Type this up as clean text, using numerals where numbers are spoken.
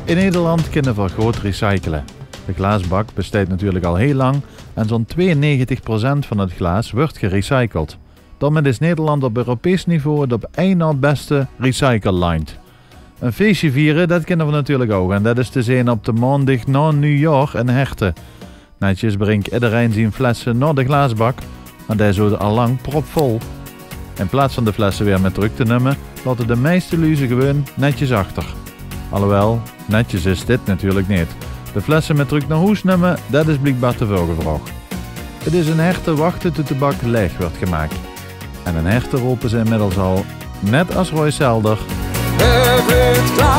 In Nederland kunnen we groot recyclen. De glaasbak bestaat natuurlijk al heel lang en zo'n 92% van het glas wordt gerecycled. Daarmee is Nederland op Europees niveau het op één na beste recycleland. Een feestje vieren, dat kunnen we natuurlijk ook en dat is te zien op de maandag na nieuwjaar in Herten. Netjes brengt iedereen zijn flessen naar de glaasbak, maar die is al lang propvol. In plaats van de flessen weer met terug te nemen, laten de meeste luizen gewoon netjes achter. Alhoewel, netjes is dit natuurlijk niet. De flessen met terug naar huis nemen, dat is blijkbaar te veel gevraagd. Het is een Herten wachten tot de bak leeg wordt gemaakt. En een Herten roepen ze inmiddels al, net als Roy Selder.